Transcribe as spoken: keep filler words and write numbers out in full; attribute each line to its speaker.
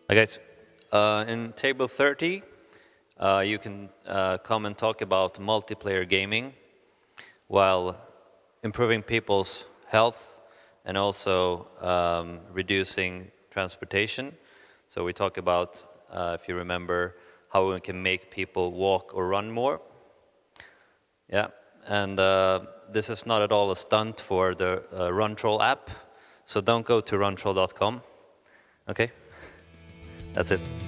Speaker 1: Hi guys, uh, in table thirty, uh, you can uh, come and talk about multiplayer gaming while improving people's health and also um, reducing transportation. So we talk about, uh, if you remember, how we can make people walk or run more. Yeah, and uh, this is not at all a stunt for the uh, RunTroll app, so don't go to run troll dot com. Okay? That's it.